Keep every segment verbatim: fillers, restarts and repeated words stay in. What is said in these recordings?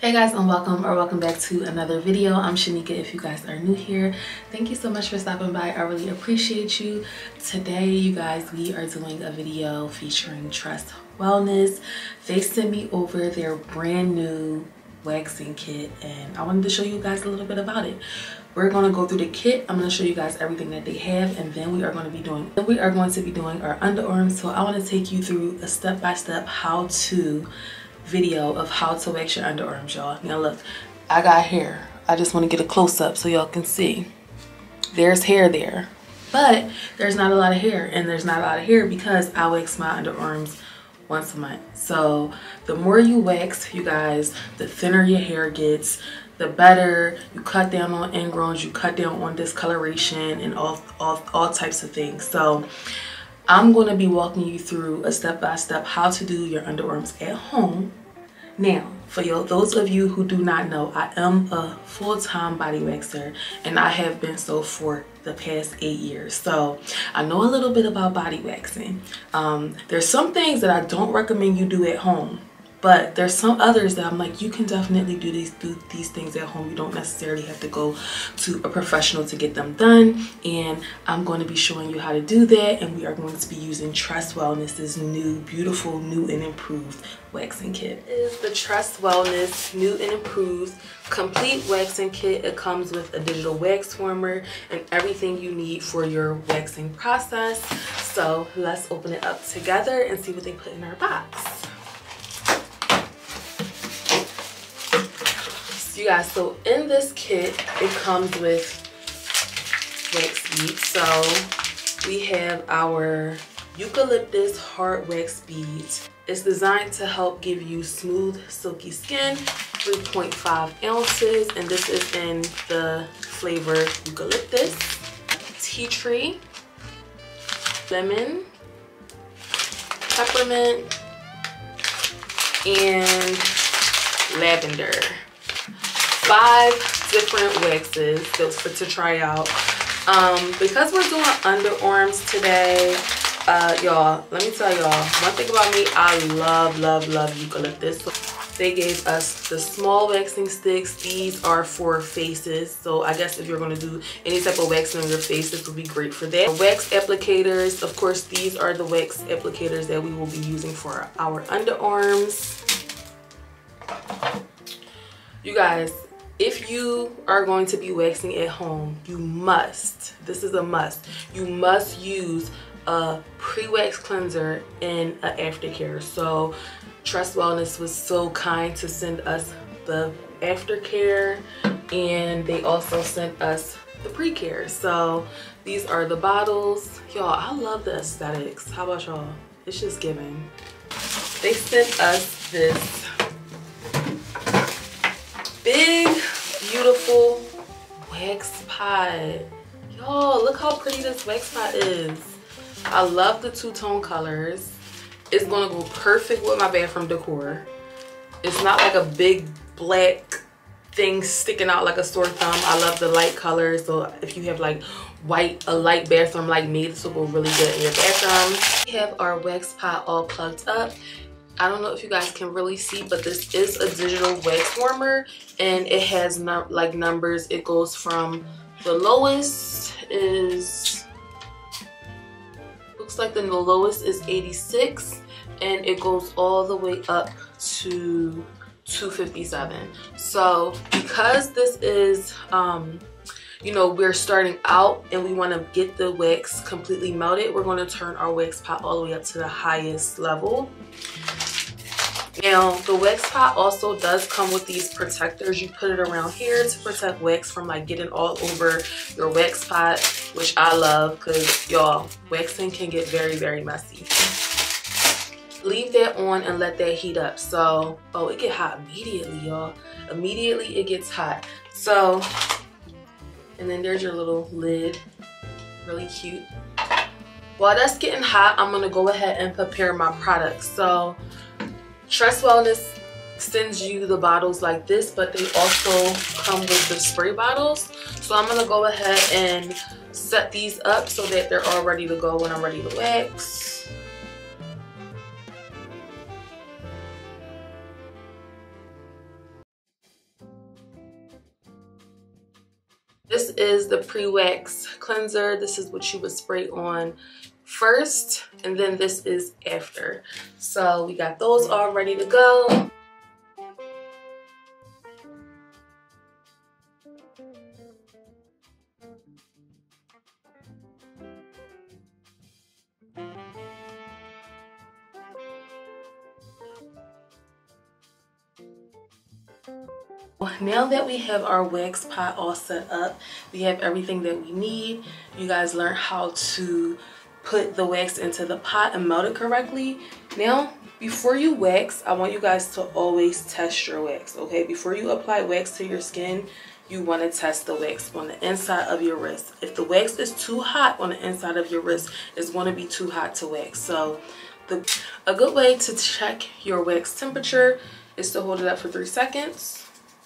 Hey guys, and welcome or welcome back to another video. I'm Shanika. If you guys are new here, thank you so much for stopping by. I really appreciate you. Today, you guys, we are doing a video featuring Trust Wellness. They sent me over their brand new waxing kit and I wanted to show you guys a little bit about it. We're going to go through the kit. I'm going to show you guys everything that they have, and then we are going to be doing then we are going to be doing our underarms. So I want to take you through a step-by-step how-to video of how to wax your underarms, y'all. Now look, I got hair. I just want to get a close-up so y'all can see. There's hair there, but there's not a lot of hair, and there's not a lot of hair because I wax my underarms once a month. So the more you wax, you guys, the thinner your hair gets, the better. You cut down on ingrowns, you cut down on discoloration and all, all, all types of things. So I'm going to be walking you through a step-by-step how to do your underarms at home. Now, for you, those of you who do not know, I am a full-time body waxer, and I have been so for the past eight years. So I know a little bit about body waxing. Um, there's some things that I don't recommend you do at home, but there's some others that I'm like, you can definitely do these do these things at home. You don't necessarily have to go to a professional to get them done. And I'm going to be showing you how to do that. And we are going to be using Trust Wellness's new, beautiful, new and improved waxing kit. This is the Trust Wellness new and improved complete waxing kit. It comes with a digital wax former and everything you need for your waxing process. So let's open it up together and see what they put in our box. You guys, so in this kit it comes with wax beads. So we have our eucalyptus hard wax beads. It's designed to help give you smooth silky skin, three point five ounces, and this is in the flavor eucalyptus, tea tree, lemon, peppermint, and lavender. Five different waxes to, to try out. Um, because we're doing underarms today, uh, y'all, let me tell y'all, one thing about me, I love, love, love eucalyptus. So they gave us the small waxing sticks. These are for faces. So I guess if you're going to do any type of waxing on your face, this would be great for that. Wax applicators, of course, these are the wax applicators that we will be using for our underarms. You guys, if you are going to be waxing at home, you must, this is a must, you must use a pre-wax cleanser and an aftercare. So Trust Wellness was so kind to send us the aftercare, and they also sent us the pre-care. So these are the bottles. Y'all, I love the aesthetics. How about y'all? It's just giving. They sent us this big, beautiful wax pot. Y'all, look how pretty this wax pot is. I love the two-tone colors. It's gonna go perfect with my bathroom decor. It's not like a big black thing sticking out like a sore thumb. I love the light colors. So if you have like white, a light bathroom like me, this will go really good in your bathroom. We have our wax pot all plugged up. I don't know if you guys can really see, but this is a digital wax warmer, and it has num like numbers. It goes from the lowest is, looks like the lowest is eighty-six, and it goes all the way up to two fifty-seven. So because this is, um, you know, we're starting out and we want to get the wax completely melted, we're going to turn our wax pot all the way up to the highest level. Now, the wax pot also does come with these protectors. You put it around here to protect wax from like getting all over your wax pot, which I love because y'all, waxing can get very, very messy. Leave that on and let that heat up. So, oh, it get hot immediately, y'all. Immediately it gets hot. So, and then there's your little lid, really cute. While that's getting hot, I'm gonna go ahead and prepare my products. So Trust Wellness sends you the bottles like this, but they also come with the spray bottles. So I'm gonna go ahead and set these up so that they're all ready to go when I'm ready to wax. This is the pre-wax cleanser. This is what you would spray on first, and then this is after. So we got those all ready to go. Now that we have our wax pot all set up, we have everything that we need. You guys learned how to put the wax into the pot and melt it correctly. Now, before you wax, I want you guys to always test your wax, okay? Before you apply wax to your skin, you want to test the wax on the inside of your wrist. If the wax is too hot on the inside of your wrist, it's going to be too hot to wax. So the a good way to check your wax temperature is to hold it up for three seconds.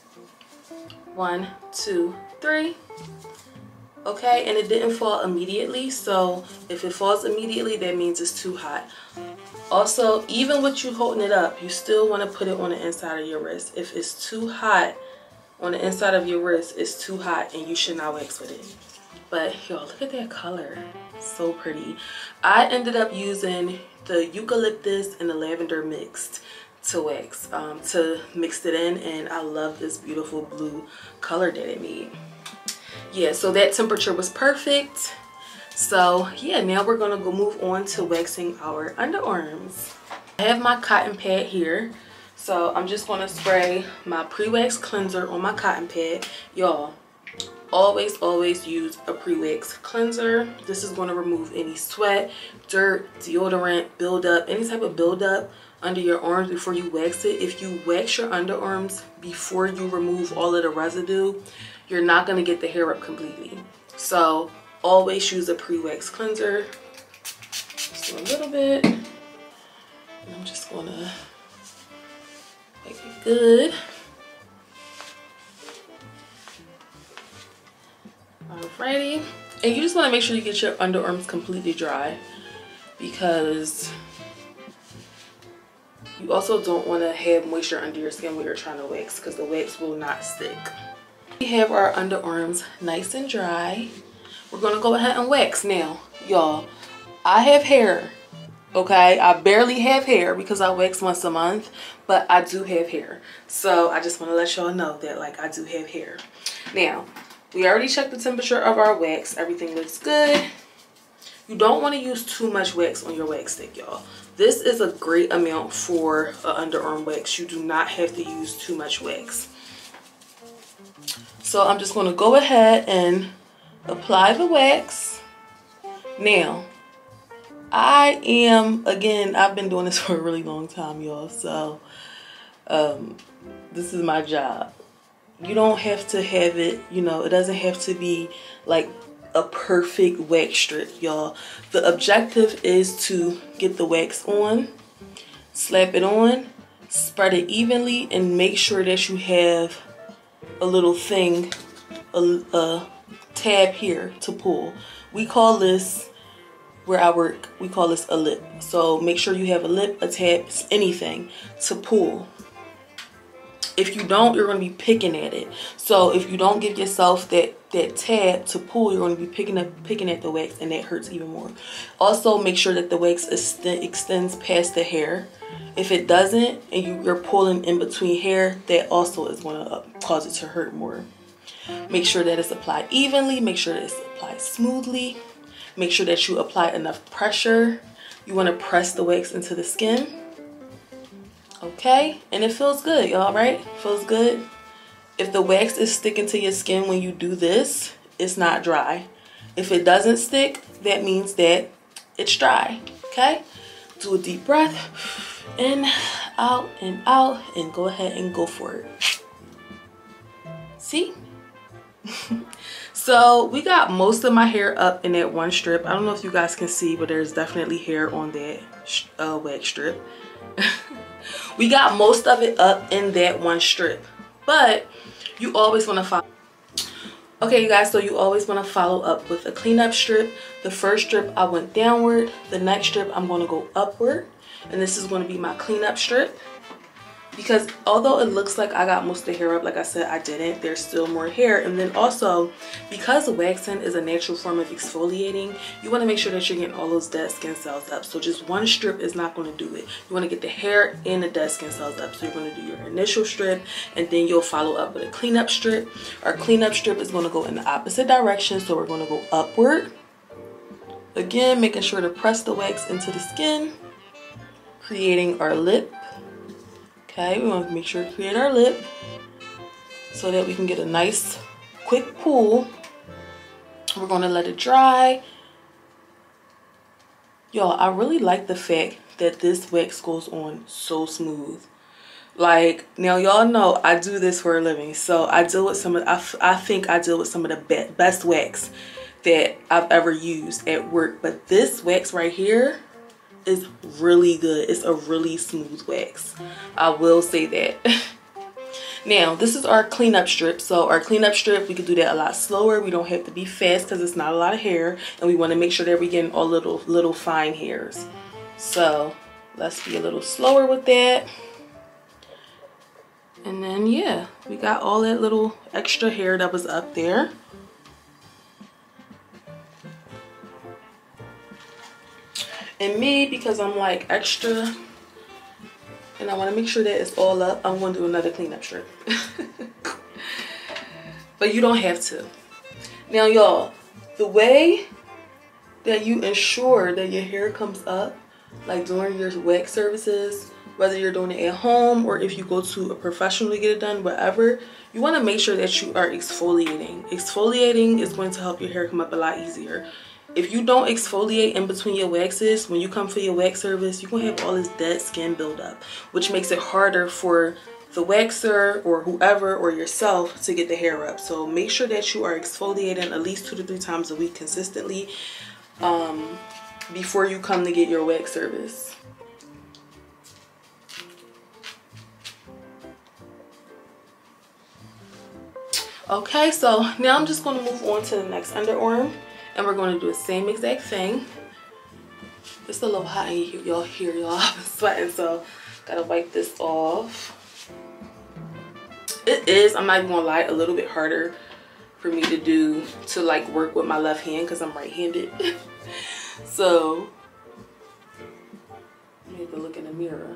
One, two, three. Okay, and it didn't fall immediately, so if it falls immediately, that means it's too hot. Also, even with you holding it up, you still want to put it on the inside of your wrist. If it's too hot on the inside of your wrist, it's too hot and you should not wax with it. But y'all, look at that color, so pretty. I ended up using the eucalyptus and the lavender mixed to wax, um, to mix it in, and I love this beautiful blue color that it made. Yeah, so that temperature was perfect. So yeah, now we're gonna go move on to waxing our underarms. I have my cotton pad here, so I'm just gonna spray my pre-wax cleanser on my cotton pad. Y'all, always always use a pre-wax cleanser. This is going to remove any sweat, dirt, deodorant buildup, any type of buildup under your arms before you wax it. If you wax your underarms before you remove all of the residue, you're not going to get the hair up completely. So always use a pre-wax cleanser. Just a little bit, and I'm just going to make it good. Alrighty, and you just want to make sure you get your underarms completely dry, because you also don't want to have moisture under your skin when you're trying to wax, because the wax will not stick. We have our underarms nice and dry. We're going to go ahead and wax now. Y'all, I have hair, okay? I barely have hair because I wax once a month, but I do have hair. So I just want to let y'all know that, like, I do have hair. Now, we already checked the temperature of our wax. Everything looks good. You don't want to use too much wax on your wax stick, y'all. This is a great amount for an underarm wax. You do not have to use too much wax. So I'm just going to go ahead and apply the wax. Now, I am, again, I've been doing this for a really long time, y'all. So um, this is my job. You don't have to have it, you know, it doesn't have to be like a perfect wax strip, y'all. The objective is to get the wax on, slap it on, spread it evenly, and make sure that you have a little thing, a, a tab here to pull. We call this, where I work, we call this a lip. So make sure you have a lip, a tab, anything to pull. If you don't, you're going to be picking at it. So if you don't give yourself that that tab to pull, you're going to be picking up picking at the wax, and that hurts even more. Also, make sure that the wax extends past the hair. If it doesn't, and you, you're pulling in between hair, that also is going to cause it to hurt more. Make sure that it's applied evenly. Make sure that it's applied smoothly. Make sure that you apply enough pressure. You want to press the wax into the skin. Okay, and it feels good, y'all, right? Feels good. If the wax is sticking to your skin when you do this, it's not dry. If it doesn't stick, that means that it's dry. Okay, do a deep breath in, out, and out, and go ahead and go for it. See? So we got most of my hair up in that one strip. I don't know if you guys can see, but there's definitely hair on that uh, wax strip. We got most of it up in that one strip, but you always want to follow. Okay, you guys, so you always want to follow up with a cleanup strip. The first strip I went downward. The next strip I'm going to go upward, and this is going to be my cleanup strip. because although it looks like I got most of the hair up, like I said, I didn't. There's still more hair. And then also, because waxing is a natural form of exfoliating, you want to make sure that you're getting all those dead skin cells up. So just one strip is not going to do it. You want to get the hair and the dead skin cells up. So you're going to do your initial strip, and then you'll follow up with a cleanup strip. Our cleanup strip is going to go in the opposite direction, so we're going to go upward. Again, making sure to press the wax into the skin, creating our lip. Okay, we want to make sure to create our lip so that we can get a nice quick pull. We're going to let it dry. Y'all, I really like the fact that this wax goes on so smooth. Like, now y'all know I do this for a living, so I deal with some of I, I think I deal with some of the be best wax that I've ever used at work. But this wax right here is really good. It's a really smooth wax, I will say that. Now this is our cleanup strip. So our cleanup strip, we could do that a lot slower. We don't have to be fast because it's not a lot of hair, and we want to make sure that we're getting all little little fine hairs. So let's be a little slower with that. And then yeah, we got all that little extra hair that was up there. And me, because I'm like extra and I want to make sure that it's all up, I'm going to do another cleanup strip. But you don't have to. Now y'all, the way that you ensure that your hair comes up, like during your wax services, whether you're doing it at home or if you go to a professional to get it done, whatever, you want to make sure that you are exfoliating. Exfoliating is going to help your hair come up a lot easier. If you don't exfoliate in between your waxes, when you come for your wax service, you're going to have all this dead skin buildup, which makes it harder for the waxer or whoever or yourself to get the hair up. So make sure that you are exfoliating at least two to three times a week consistently um, before you come to get your wax service. Okay, so now I'm just going to move on to the next underarm. And we're going to do the same exact thing. It's a little hot in y'all here, y'all. I'm sweating, so gotta wipe this off. It is, I'm not even gonna lie, a little bit harder for me to do, to like work with my left hand because I'm right-handed. So, I need to look in the mirror.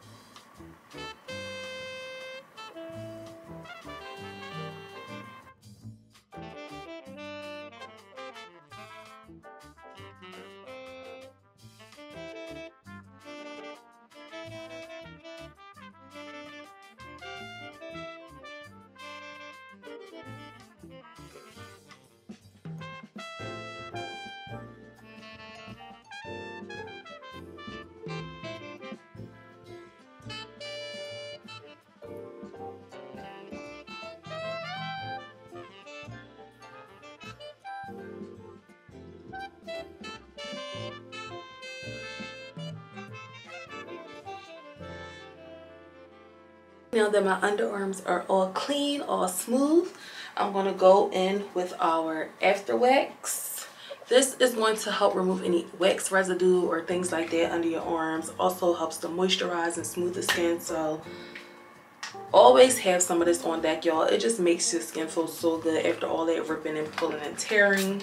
Now that my underarms are all clean, all smooth, I'm going to go in with our after wax. This is going to help remove any wax residue or things like that under your arms. Also helps to moisturize and smooth the skin. So always have some of this on deck, y'all. It just makes your skin feel so good after all that ripping and pulling and tearing.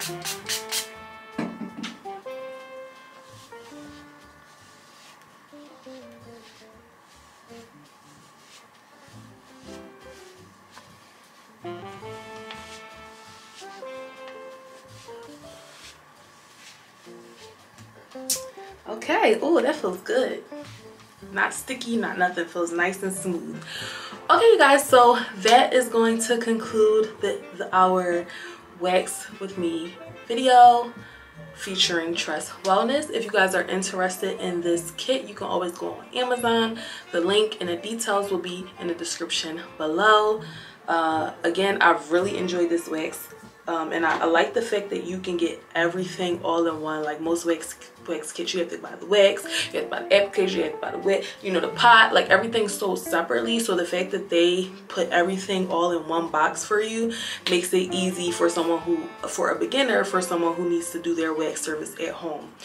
Okay, oh, that feels good. Not sticky, not nothing, feels nice and smooth. Okay, you guys, so that is going to conclude the, the our wax with me video featuring Trust Wellness. If you guys are interested in this kit, you can always go on Amazon. The link and the details will be in the description below. Uh, again, I've really enjoyed this wax. Um, and I, I like the fact that you can get everything all in one. Like most wax wax kits, you have to buy the wax, you have to buy the applicator, you have to buy the wet, you know, the pot. Like everything's sold separately. So the fact that they put everything all in one box for you makes it easy for someone who, for a beginner, for someone who needs to do their wax service at home.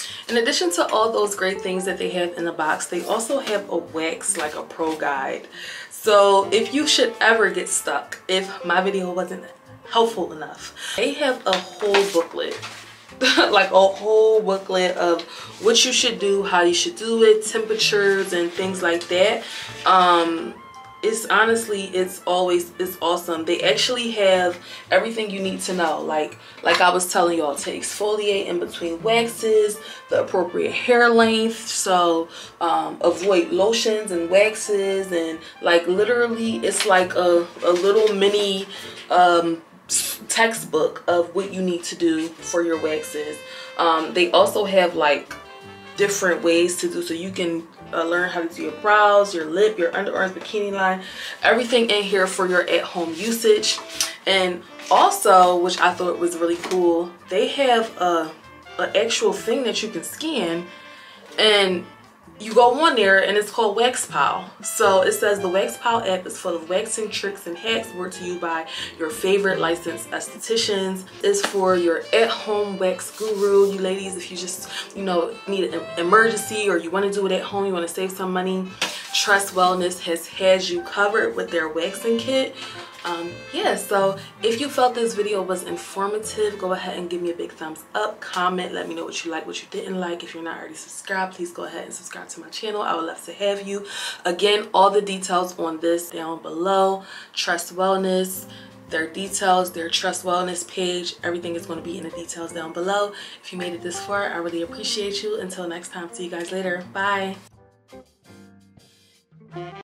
In addition to all those great things that they have in the box, they also have a wax, like a pro guide. So if you should ever get stuck, if my video wasn't helpful enough, they have a whole booklet. Like a whole booklet of what you should do, how you should do it, temperatures and things like that. Um, it's honestly, it's always, it's awesome. They actually have everything you need to know. Like, like I was telling y'all, to exfoliate in between waxes, the appropriate hair length. So um, avoid lotions and waxes, and like literally it's like a, a little mini um, textbook of what you need to do for your waxes. Um, they also have like different ways to do, so you can uh, learn how to do your brows, your lip, your underarms, bikini line, everything in here for your at-home usage. And also, which I thought was really cool, they have a, a actual thing that you can scan, and you go on there and it's called WaxPal. So it says the WaxPal app is full of waxing tricks and hacks brought to you by your favorite licensed estheticians. It's for your at-home wax guru. You ladies, if you just, you know, need an emergency or you want to do it at home, you want to save some money, Trust Wellness has has you covered with their waxing kit. Um, yeah, so if you felt this video was informative, go ahead and give me a big thumbs up, comment, let me know what you like, what you didn't like. If you're not already subscribed, please go ahead and subscribe to my channel. I would love to have you. Again, all the details on this down below. Trust Wellness, their details, their Trust Wellness page, everything is going to be in the details down below. If you made it this far, I really appreciate you. Until next time, see you guys later. Bye.